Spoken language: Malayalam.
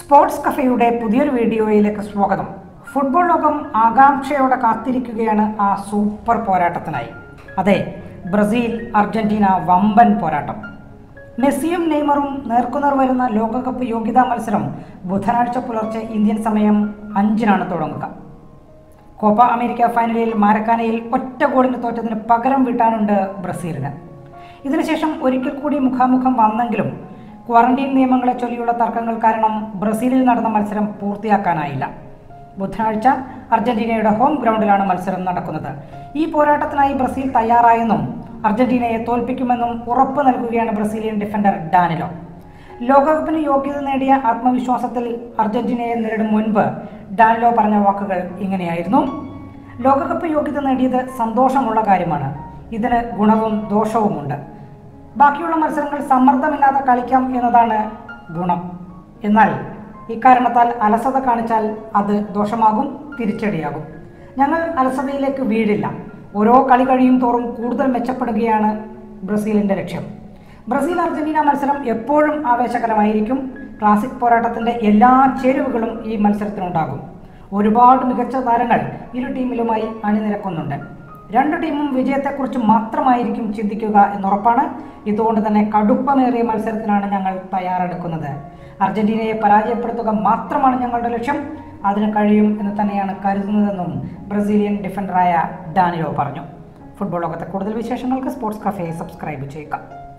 സ്പോർട്സ് കഫേയുടെ പുതിയൊരു വീഡിയോയിലേക്ക് സ്വാഗതം. ഫുട്ബോൾ ലോകം ആകാംക്ഷയോടെ കാത്തിരിക്കുകയാണ് ആ സൂപ്പർ പോരാട്ടത്തിനായി. അതെ, ബ്രസീൽ അർജന്റീന വമ്പൻ പോരാട്ടം. മെസ്സിയും നെയ്മറും നേർക്കുനേർ വരുന്ന ലോകകപ്പ് യോഗ്യതാ മത്സരം ബുധനാഴ്ച പുലർച്ചെ ഇന്ത്യൻ സമയം 5-നാണ് തുടങ്ങുക. കോപ്പ അമേരിക്ക ഫൈനലിൽ മാരക്കാനയിൽ ഒറ്റ ഗോളിന് തോറ്റതിന് പകരം വീട്ടാനുണ്ട് ബ്രസീലിന്. ഇതിനുശേഷം ഒരിക്കൽ കൂടി മുഖാമുഖം വന്നെങ്കിലും ക്വാറന്റീൻ നിയമങ്ങളെ ചൊല്ലിയുള്ള തർക്കങ്ങൾ കാരണം ബ്രസീലിൽ നടന്ന മത്സരം പൂർത്തിയാക്കാനായില്ല. ബുധനാഴ്ച അർജന്റീനയുടെ ഹോം ഗ്രൗണ്ടിലാണ് മത്സരം നടക്കുന്നത്. ഈ പോരാട്ടത്തിനായി ബ്രസീൽ തയ്യാറായെന്നും അർജന്റീനയെ തോൽപ്പിക്കുമെന്നും ഉറപ്പ് നൽകുകയാണ് ബ്രസീലിയൻ ഡിഫൻഡർ ഡാനിലോ. ലോകകപ്പിന് യോഗ്യത നേടിയ ആത്മവിശ്വാസത്തിൽ അർജന്റീനയെ നേരിടും മുൻപ് ഡാനിലോ പറഞ്ഞ വാക്കുകൾ ഇങ്ങനെയായിരുന്നു: ലോകകപ്പ് യോഗ്യത നേടിയത് സന്തോഷമുള്ള കാര്യമാണ്. ഇതിന് ഗുണവും ദോഷവുമുണ്ട്. ബാക്കിയുള്ള മത്സരങ്ങൾ സമ്മർദ്ദമില്ലാതെ കളിക്കാം എന്നതാണ് ഗുണം. എന്നാൽ ഇക്കാരണത്താൽ അലസത കാണിച്ചാൽ അത് ദോഷമാകും, തിരിച്ചടിയാകും. ഞങ്ങൾ അലസതയിലേക്ക് വീഴില്ല. ഓരോ കളി കഴിയും തോറും കൂടുതൽ മെച്ചപ്പെടുകയാണ് ബ്രസീലിൻ്റെ ലക്ഷ്യം. ബ്രസീൽ അർജന്റീന മത്സരം എപ്പോഴും ആവേശകരമായിരിക്കും. ക്ലാസിക് പോരാട്ടത്തിൻ്റെ എല്ലാ ചേരുവകളും ഈ മത്സരത്തിനുണ്ടാകും. ഒരുപാട് മികച്ച താരങ്ങൾ ഇരു ടീമിലുമായി അണിനിരക്കുന്നുണ്ട്. രണ്ട് ടീമും വിജയത്തെക്കുറിച്ച് മാത്രമായിരിക്കും ചിന്തിക്കുക എന്നുറപ്പാണ്. ഇതുകൊണ്ട് തന്നെ കടുപ്പമേറിയ മത്സരത്തിനാണ് ഞങ്ങൾ തയ്യാറെടുക്കുന്നത്. അർജന്റീനയെ പരാജയപ്പെടുത്തുക മാത്രമാണ് ഞങ്ങളുടെ ലക്ഷ്യം. അതിന് കഴിയും എന്ന് തന്നെയാണ് കരുതുന്നതെന്നും ബ്രസീലിയൻ ഡിഫൻഡറായ ഡാനിലോ പറഞ്ഞു. ഫുട്ബോൾ ലോകത്തെ കൂടുതൽ വിശേഷങ്ങൾക്ക് സ്പോർട്സ് കഫേ സബ്സ്ക്രൈബ് ചെയ്യുക.